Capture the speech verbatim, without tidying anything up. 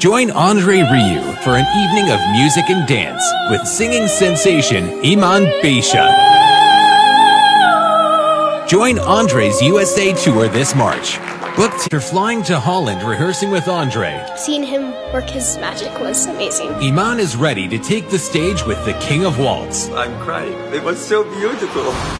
Join André Rieu for an evening of music and dance with singing sensation Emanne Beasha. Join André's U S A tour this March. Booked for flying to Holland, rehearsing with André. Seeing him work his magic was amazing. Emanne is ready to take the stage with the King of Waltz. I'm crying. It was so beautiful.